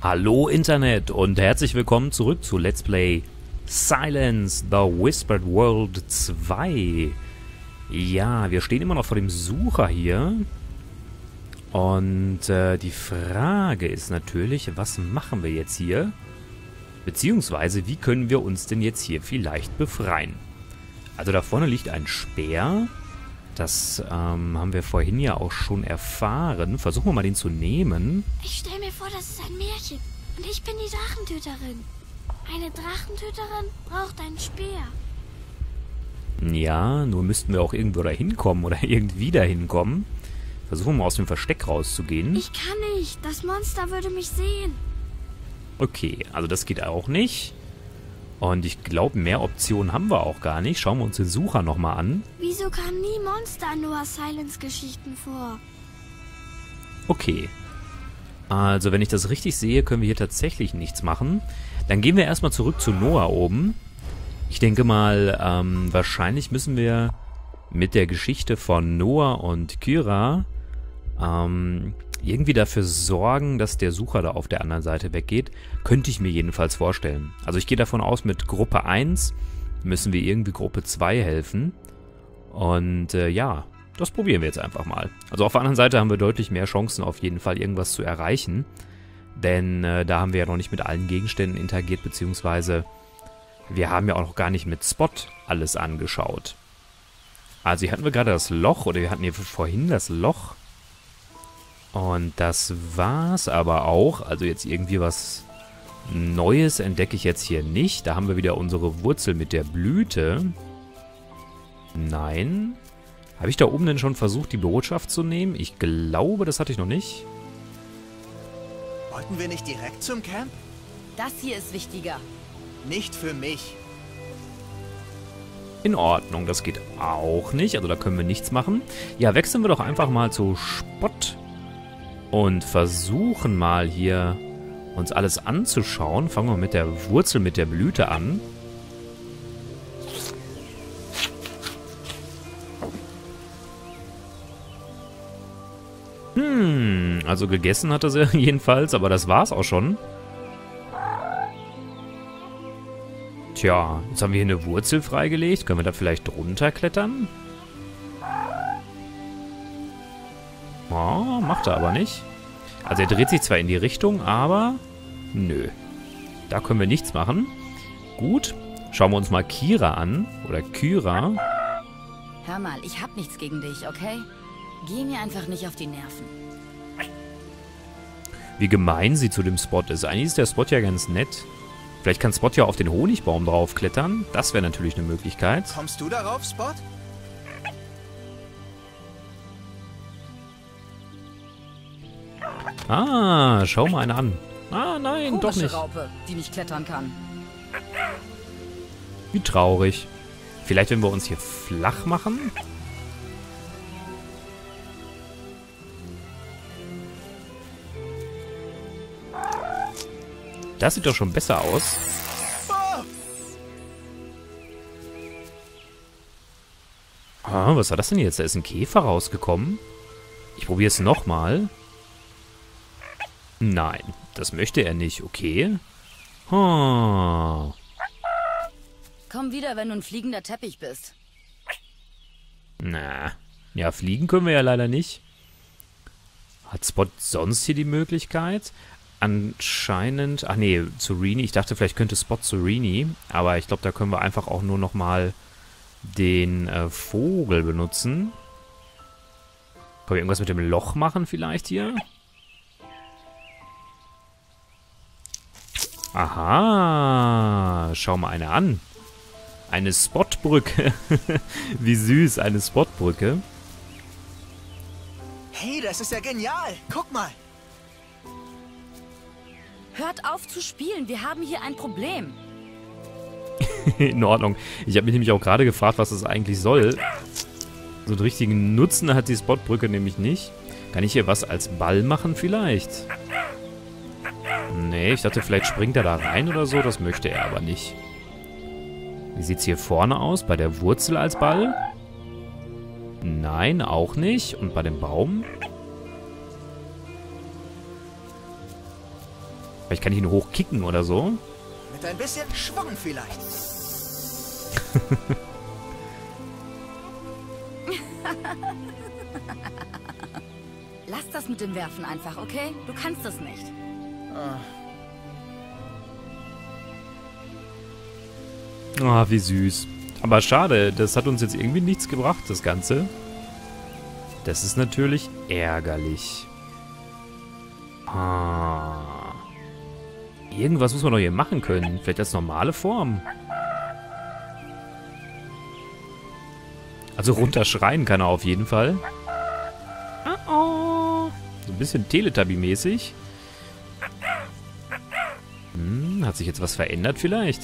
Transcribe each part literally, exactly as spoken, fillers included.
Hallo Internet und herzlich willkommen zurück zu Let's Play Silence the Whispered World zwei. Ja, wir stehen immer noch vor dem Sucher hier. Und äh, die Frage ist natürlich, was machen wir jetzt hier? Beziehungsweise, wie können wir uns denn jetzt hier vielleicht befreien? Also da vorne liegt ein Speer. Das ähm, haben wir vorhin ja auch schon erfahren. Versuchen wir mal, den zu nehmen. Ich stelle mir vor, das ist ein Märchen. Und ich bin die Drachentöterin. Eine Drachentöterin braucht einen Speer. Ja, nur müssten wir auch irgendwo da hinkommen oder irgendwie da hinkommen. Versuchen wir mal aus dem Versteck rauszugehen. Ich kann nicht. Das Monster würde mich sehen. Okay, also das geht auch nicht. Und ich glaube, mehr Optionen haben wir auch gar nicht. Schauen wir uns den Sucher nochmal an. Wieso kamen nie Monster an Noah Silence Geschichten vor? Okay. Also, wenn ich das richtig sehe, können wir hier tatsächlich nichts machen. Dann gehen wir erstmal zurück zu Noah oben. Ich denke mal, ähm, wahrscheinlich müssen wir mit der Geschichte von Noah und Kyra ähm, irgendwie dafür sorgen, dass der Sucher da auf der anderen Seite weggeht. Könnte ich mir jedenfalls vorstellen. Also ich gehe davon aus, mit Gruppe eins müssen wir irgendwie Gruppe zwei helfen. Und äh, ja, das probieren wir jetzt einfach mal. Also auf der anderen Seite haben wir deutlich mehr Chancen, auf jeden Fall irgendwas zu erreichen. Denn äh, da haben wir ja noch nicht mit allen Gegenständen interagiert, beziehungsweise wir haben ja auch noch gar nicht mit Spot alles angeschaut. Also hier hatten wir gerade das Loch, oder wir hatten hier vorhin das Loch. Und das war's aber auch. Also jetzt irgendwie was Neues entdecke ich jetzt hier nicht. Da haben wir wieder unsere Wurzel mit der Blüte. Nein. Habe ich da oben denn schon versucht, die Botschaft zu nehmen? Ich glaube, das hatte ich noch nicht. Wollten wir nicht direkt zum Camp? Das hier ist wichtiger. Nicht für mich. In Ordnung, das geht auch nicht. Also da können wir nichts machen. Ja, wechseln wir doch einfach mal zu Spot. Und versuchen mal hier uns alles anzuschauen. Fangen wir mit der Wurzel, mit der Blüte an. Hm, also gegessen hat er sie jedenfalls, aber das war's auch schon. Tja, jetzt haben wir hier eine Wurzel freigelegt. Können wir da vielleicht drunter klettern? Oh, macht er aber nicht. Also er dreht sich zwar in die Richtung, aber nö. Da können wir nichts machen. Gut, schauen wir uns mal Kira an. Oder Kyra. Hör mal, ich hab nichts gegen dich, okay? Geh mir einfach nicht auf die Nerven. Wie gemein sie zu dem Spot ist. Eigentlich ist der Spot ja ganz nett. Vielleicht kann Spot ja auf den Honigbaum draufklettern. Das wäre natürlich eine Möglichkeit. Kommst du darauf, Spot? Ah, schau mal eine an. Ah, nein, doch Komische nicht. Raupe, die nicht klettern kann. Wie traurig. Vielleicht, wenn wir uns hier flach machen? Das sieht doch schon besser aus. Ah, was war das denn jetzt? Da ist ein Käfer rausgekommen. Ich probiere es nochmal. Nein, das möchte er nicht. Okay. Oh. Komm wieder, wenn du ein fliegender Teppich bist. Na. Ja, fliegen können wir ja leider nicht. Hat Spot sonst hier die Möglichkeit? Anscheinend... Ach nee, zu Rini. Ich dachte, vielleicht könnte Spot zu Rini. Aber ich glaube, da können wir einfach auch nur nochmal den äh, Vogel benutzen. Können wir irgendwas mit dem Loch machen vielleicht hier? Aha. Schau mal eine an. Eine Spotbrücke. Wie süß, eine Spotbrücke. Hey, das ist ja genial. Guck mal. Hört auf zu spielen, wir haben hier ein Problem. In Ordnung. Ich habe mich nämlich auch gerade gefragt, was das eigentlich soll. So einen richtigen Nutzen hat die Spotbrücke nämlich nicht. Kann ich hier was als Ball machen vielleicht? Nee, ich dachte, vielleicht springt er da rein oder so. Das möchte er aber nicht. Wie sieht es hier vorne aus? Bei der Wurzel als Ball? Nein, auch nicht. Und bei dem Baum? Vielleicht kann ich ihn hochkicken oder so. Mit ein bisschen Schwung vielleicht. Lass das mit dem Werfen einfach, okay? Du kannst es nicht. Ah, wie süß. Aber schade, das hat uns jetzt irgendwie nichts gebracht, das Ganze. Das ist natürlich ärgerlich. Ah. Irgendwas muss man doch hier machen können. Vielleicht als normale Form. Also runterschreien kann er auf jeden Fall. Oh oh. So ein bisschen Teletubby-mäßig. Hm, hat sich jetzt was verändert vielleicht?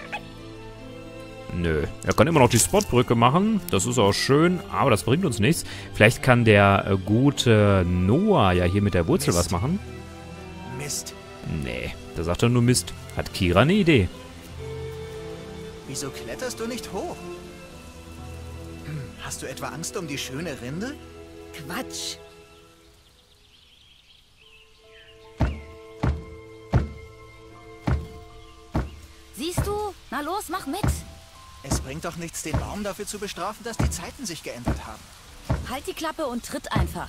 Nö. Er kann immer noch die Spotbrücke machen. Das ist auch schön, aber das bringt uns nichts. Vielleicht kann der äh, gute Noah ja hier mit der Wurzel Mist. was machen. Mist. Nee, da sagt er nur Mist. Hat Kira eine Idee. Wieso kletterst du nicht hoch? Hm, hast du etwa Angst um die schöne Rinde? Quatsch. Siehst du? Na los, mach mit. Es bringt doch nichts, den Baum dafür zu bestrafen, dass die Zeiten sich geändert haben. Halt die Klappe und tritt einfach.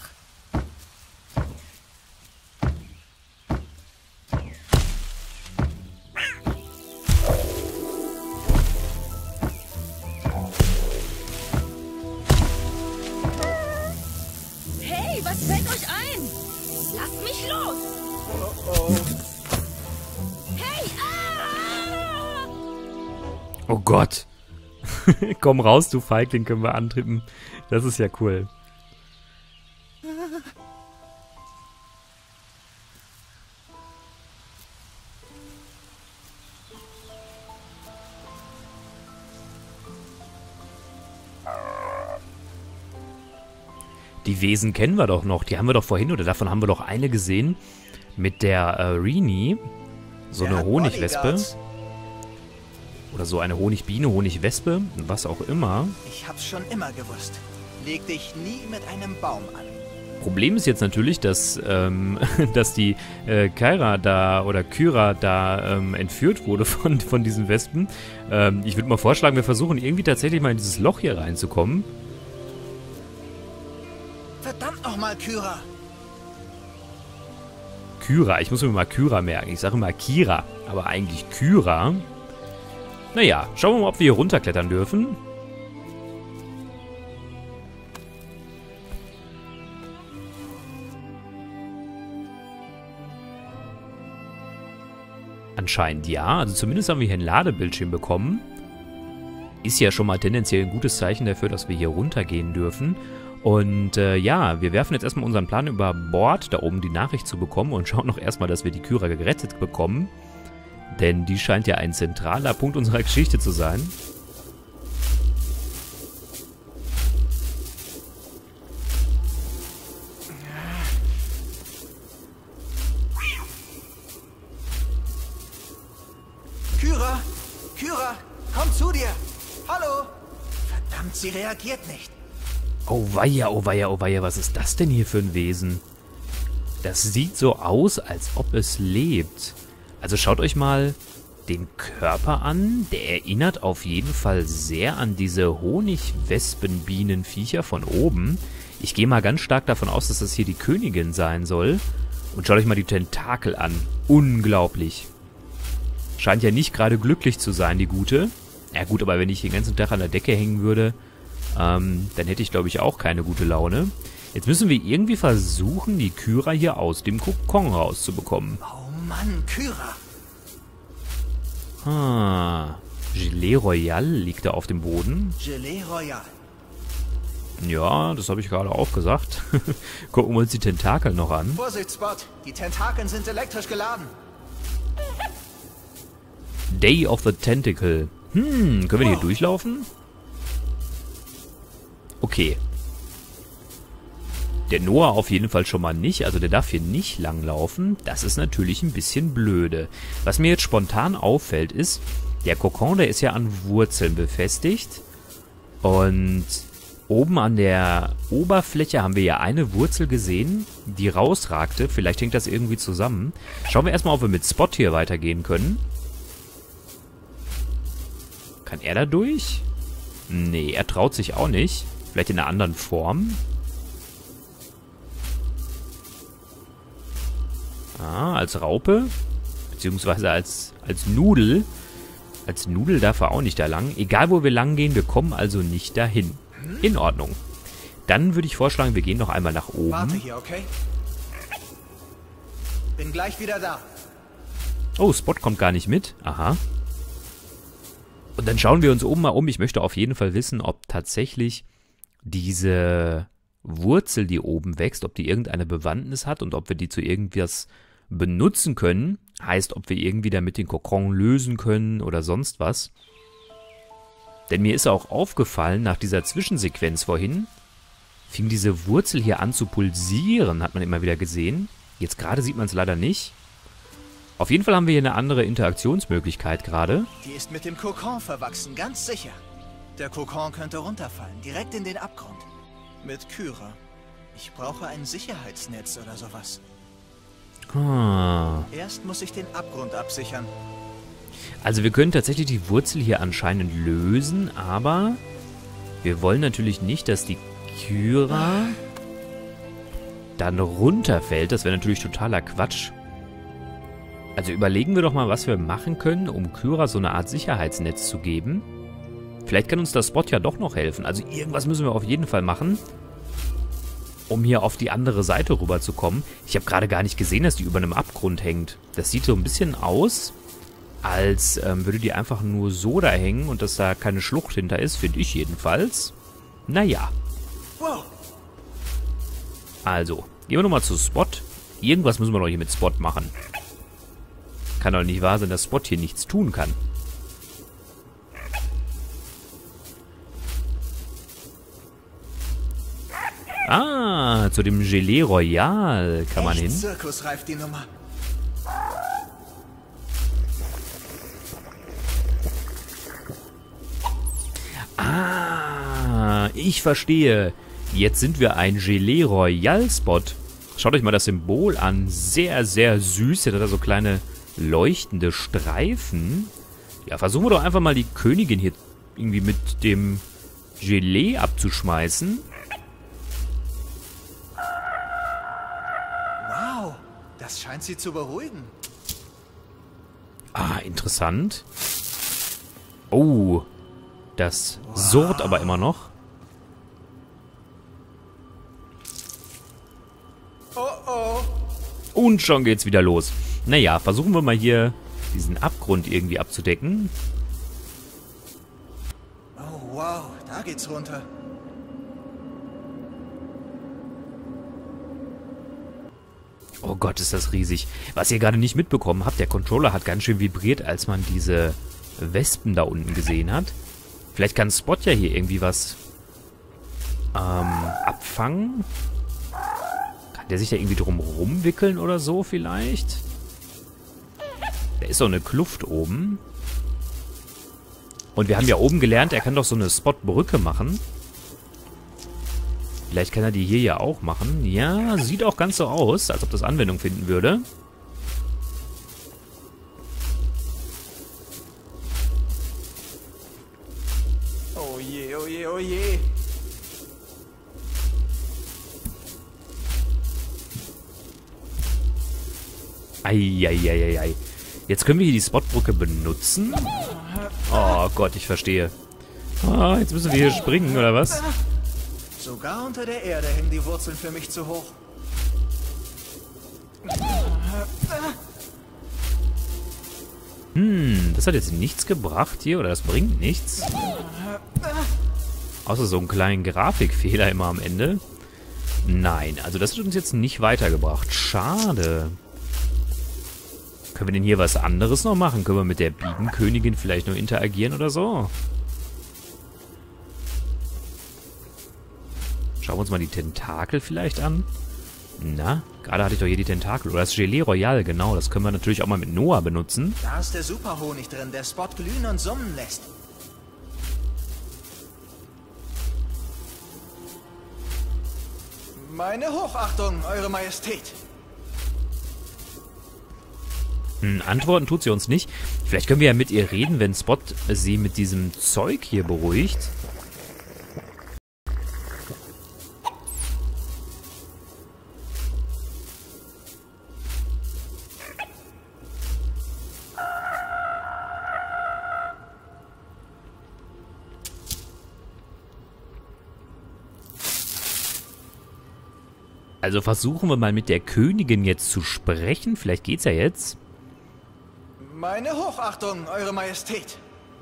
Hey, was fällt euch ein? Lasst mich los! Oh oh. Hey, ah! Oh Gott. Komm raus, du Feigling, können wir antrippen. Das ist ja cool. Die Wesen kennen wir doch noch. Die haben wir doch vorhin, oder davon haben wir doch eine gesehen. Mit der äh, Rini. So Der eine hat Honigwespe. Bodyguards. Oder so eine Honigbiene, Honigwespe. Was auch immer. Ich hab's schon immer gewusst. Leg dich nie mit einem Baum an. Problem ist jetzt natürlich, dass, ähm, dass die äh, Kyra da oder Kyra da ähm, entführt wurde von, von diesen Wespen. Ähm, ich würde mal vorschlagen, wir versuchen irgendwie tatsächlich mal in dieses Loch hier reinzukommen. Verdammt nochmal, Kyra. Kyra, ich muss mir mal Kyra merken. Ich sage immer Kira, aber eigentlich Kyra. Naja, schauen wir mal, ob wir hier runterklettern dürfen. Anscheinend ja. Also zumindest haben wir hier ein Ladebildschirm bekommen. Ist ja schon mal tendenziell ein gutes Zeichen dafür, dass wir hier runtergehen dürfen. Und äh, ja, wir werfen jetzt erstmal unseren Plan über Bord, da oben die Nachricht zu bekommen und schauen noch erstmal, dass wir die Kyra gerettet bekommen. Denn die scheint ja ein zentraler Punkt unserer Geschichte zu sein. Kyra! Kyra! Komm zu dir! Hallo! Verdammt, sie reagiert nicht. Oh weia, oh weia, oh weia, was ist das denn hier für ein Wesen? Das sieht so aus, als ob es lebt. Also schaut euch mal den Körper an. Der erinnert auf jeden Fall sehr an diese Honigwespenbienenviecher von oben. Ich gehe mal ganz stark davon aus, dass das hier die Königin sein soll. Und schaut euch mal die Tentakel an. Unglaublich. Scheint ja nicht gerade glücklich zu sein, die Gute. Ja gut, aber wenn ich den ganzen Tag an der Decke hängen würde, ähm, dann hätte ich, glaube ich, auch keine gute Laune. Jetzt müssen wir irgendwie versuchen, die Kyra hier aus dem Kokon rauszubekommen. Oh Mann, Kyra! Ah, Gelee Royal liegt da auf dem Boden. Gelee Royal. Ja, das habe ich gerade auch gesagt. Gucken wir uns die Tentakel noch an. Vorsicht, Spot! Die Tentakeln sind elektrisch geladen. Day of the Tentacle. Hm, können wir hier durchlaufen? Okay. Der Noah auf jeden Fall schon mal nicht, also der darf hier nicht langlaufen. Das ist natürlich ein bisschen blöde. Was mir jetzt spontan auffällt ist, der Kokon, der ist ja an Wurzeln befestigt. Und Oben an der Oberfläche haben wir ja eine Wurzel gesehen, die rausragte. Vielleicht hängt das irgendwie zusammen. Schauen wir erstmal, ob wir mit Spot hier weitergehen können. Kann er da durch? Nee, er traut sich auch nicht. Vielleicht in einer anderen Form. Ah, als Raupe. Beziehungsweise als, als Nudel. Als Nudel darf er auch nicht da lang. Egal, wo wir lang gehen, wir kommen also nicht dahin. In Ordnung. Dann würde ich vorschlagen, wir gehen noch einmal nach oben. Warte hier, okay? Bin gleich wieder da. Oh, Spot kommt gar nicht mit. Aha. Und dann schauen wir uns oben mal um. Ich möchte auf jeden Fall wissen, ob tatsächlich diese Wurzel, die oben wächst, ob die irgendeine Bewandtnis hat und ob wir die zu irgendwas benutzen können. Heißt, ob wir irgendwie damit den Kokon lösen können oder sonst was. Denn mir ist auch aufgefallen, nach dieser Zwischensequenz vorhin, fing diese Wurzel hier an zu pulsieren, hat man immer wieder gesehen. Jetzt gerade sieht man es leider nicht. Auf jeden Fall haben wir hier eine andere Interaktionsmöglichkeit gerade. Die ist mit dem Kokon verwachsen, ganz sicher. Der Kokon könnte runterfallen, direkt in den Abgrund. Mit Kyra. Ich brauche ein Sicherheitsnetz oder sowas. Ah. Erst muss ich den Abgrund absichern. Also wir können tatsächlich die Wurzel hier anscheinend lösen, aber wir wollen natürlich nicht, dass die Kyra dann runterfällt. Das wäre natürlich totaler Quatsch. Also überlegen wir doch mal, was wir machen können, um Kyra so eine Art Sicherheitsnetz zu geben. Vielleicht kann uns der Spot ja doch noch helfen. Also irgendwas müssen wir auf jeden Fall machen, um hier auf die andere Seite rüber zu kommen. Ich habe gerade gar nicht gesehen, dass die über einem Abgrund hängt. Das sieht so ein bisschen aus, als ähm, würde die einfach nur so da hängen und dass da keine Schlucht hinter ist, finde ich jedenfalls. Naja. Wow. Also, gehen wir nochmal zu Spot. Irgendwas müssen wir doch hier mit Spot machen. Kann doch nicht wahr sein, dass Spot hier nichts tun kann. Ah, zu dem Gelee Royal kann man hin. Zirkusreif die Nummer. Ah, ich verstehe. Jetzt sind wir ein Gelee Royal Spot. Schaut euch mal das Symbol an. Sehr, sehr süß. Jetzt hat er so kleine leuchtende Streifen. Ja, versuchen wir doch einfach mal die Königin hier irgendwie mit dem Gelee abzuschmeißen. Wow, das scheint sie zu beruhigen. Ah, interessant. Oh, das surrt aber immer noch. Oh oh. Und schon geht's wieder los. Naja, versuchen wir mal hier diesen Abgrund irgendwie abzudecken. Oh wow, da geht's runter. Oh Gott, ist das riesig. Was ihr gerade nicht mitbekommen habt, der Controller hat ganz schön vibriert, als man diese Wespen da unten gesehen hat. Vielleicht kann Spot ja hier irgendwie was ähm, abfangen. Kann der sich da irgendwie drum rumwickeln oder so vielleicht? Da ist so eine Kluft oben. Und wir haben ja oben gelernt, er kann doch so eine Spot-Brücke machen. Vielleicht kann er die hier ja auch machen. Ja, sieht auch ganz so aus, als ob das Anwendung finden würde. Oh je, oh je, oh je. Eieieiei. Jetzt können wir hier die Spotbrücke benutzen. Oh Gott, ich verstehe. Oh, jetzt müssen wir hier springen, oder was? Sogar unter der Erde hängen die Wurzeln für mich zu hoch. Hm, das hat jetzt nichts gebracht hier, oder das bringt nichts. Außer so einen kleinen Grafikfehler immer am Ende. Nein, also das hat uns jetzt nicht weitergebracht. Schade. Können wir denn hier was anderes noch machen? Können wir mit der Bienenkönigin vielleicht noch interagieren oder so? Schauen wir uns mal die Tentakel vielleicht an. Na, gerade hatte ich doch hier die Tentakel. Oder das Gelee Royal, genau. Das können wir natürlich auch mal mit Noah benutzen. Da ist der Superhonig drin, der Spot glühen und summen lässt. Meine Hochachtung, Eure Majestät. Hm, antworten tut sie uns nicht. Vielleicht können wir ja mit ihr reden, wenn Spot sie mit diesem Zeug hier beruhigt. Also versuchen wir mal mit der Königin jetzt zu sprechen. Vielleicht geht's ja jetzt. Meine Hochachtung, Eure Majestät.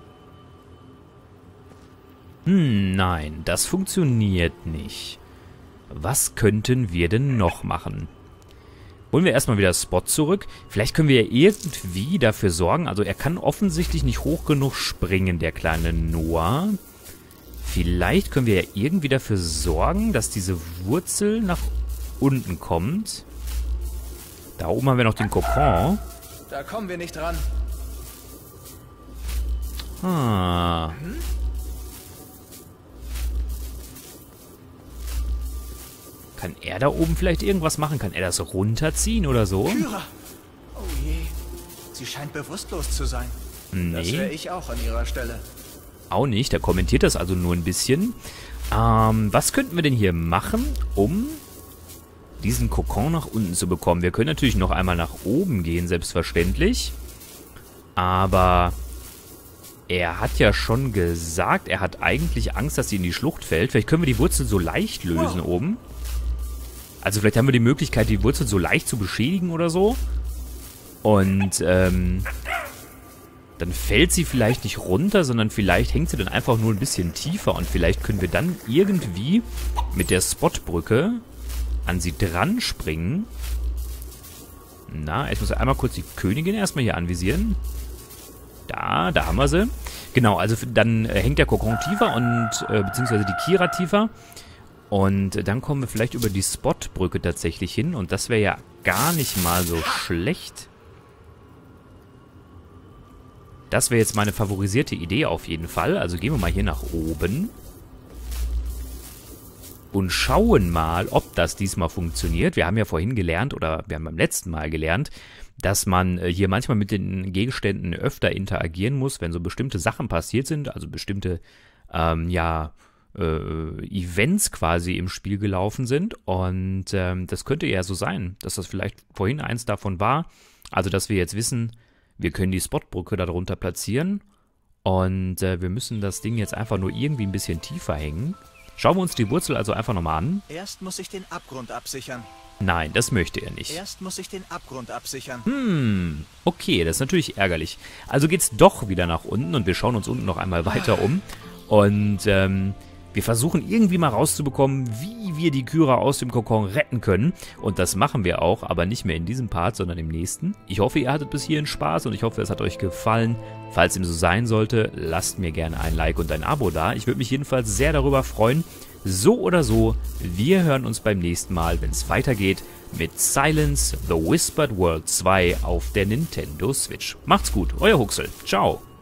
Hm, nein, das funktioniert nicht. Was könnten wir denn noch machen? Holen wir erstmal wieder Spot zurück. Vielleicht können wir ja irgendwie dafür sorgen. Also er kann offensichtlich nicht hoch genug springen, der kleine Noah. Vielleicht können wir ja irgendwie dafür sorgen, dass diese Wurzel nach unten kommt. Da oben haben wir noch den Kokon. Da kommen wir nicht ran. Ah. Hm? Kann er da oben vielleicht irgendwas machen? Kann er das runterziehen oder so? Kyra! Oh je. Sie scheint bewusstlos zu sein. Das wäre Nee, ich auch an ihrer Stelle. auch nicht. Der kommentiert das also nur ein bisschen. Ähm, was könnten wir denn hier machen, um diesen Kokon nach unten zu bekommen? Wir können natürlich noch einmal nach oben gehen, selbstverständlich. Aber er hat ja schon gesagt, er hat eigentlich Angst, dass sie in die Schlucht fällt. Vielleicht können wir die Wurzel so leicht lösen Wow. oben. Also vielleicht haben wir die Möglichkeit, die Wurzel so leicht zu beschädigen oder so. Und ähm, dann fällt sie vielleicht nicht runter, sondern vielleicht hängt sie dann einfach nur ein bisschen tiefer. Und vielleicht können wir dann irgendwie mit der Spotbrücke an sie dran springen. Na, ich muss einmal kurz die Königin erstmal hier anvisieren. Da, da haben wir sie. Genau, also dann äh, hängt der Kokon tiefer und, äh, beziehungsweise die Kira tiefer. Und äh, dann kommen wir vielleicht über die Spotbrücke tatsächlich hin. Und das wäre ja gar nicht mal so schlecht. Das wäre jetzt meine favorisierte Idee auf jeden Fall. Also gehen wir mal hier nach oben. Und schauen mal, ob das diesmal funktioniert. Wir haben ja vorhin gelernt, oder wir haben beim letzten Mal gelernt, dass man hier manchmal mit den Gegenständen öfter interagieren muss, wenn so bestimmte Sachen passiert sind, also bestimmte, ähm, ja, äh, Events quasi im Spiel gelaufen sind. Und ähm, das könnte ja so sein, dass das vielleicht vorhin eins davon war. Also, dass wir jetzt wissen, wir können die Spotbrücke darunter platzieren und äh, wir müssen das Ding jetzt einfach nur irgendwie ein bisschen tiefer hängen. Schauen wir uns die Wurzel also einfach nochmal an. Erst muss ich den Abgrund absichern. Nein, das möchte er nicht. Erst muss ich den Abgrund absichern. Hm, okay, das ist natürlich ärgerlich. Also geht's doch wieder nach unten und wir schauen uns unten noch einmal weiter um. Und ähm, wir versuchen irgendwie mal rauszubekommen, wie wir die Kyra aus dem Kokon retten können. Und das machen wir auch, aber nicht mehr in diesem Part, sondern im nächsten. Ich hoffe, ihr hattet bis hierhin Spaß und ich hoffe, es hat euch gefallen. Falls dem so sein sollte, lasst mir gerne ein Like und ein Abo da. Ich würde mich jedenfalls sehr darüber freuen. So oder so, wir hören uns beim nächsten Mal, wenn es weitergeht mit Silence the Whispered World zwei auf der Nintendo Switch. Macht's gut, euer Huxel. Ciao.